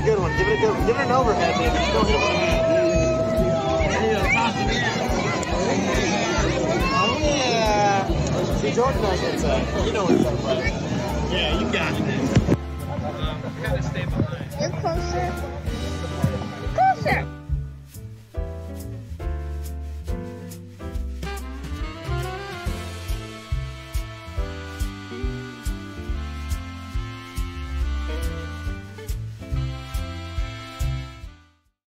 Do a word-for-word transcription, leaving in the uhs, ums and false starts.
a good one. Give it a good one. Give it an overhead, baby. Don't hit it with a hand. Oh, yeah. See, Jordan knows what's up. You know what's up, right? Yeah, you got it. Um, we gotta stay behind. You're closer. Closer.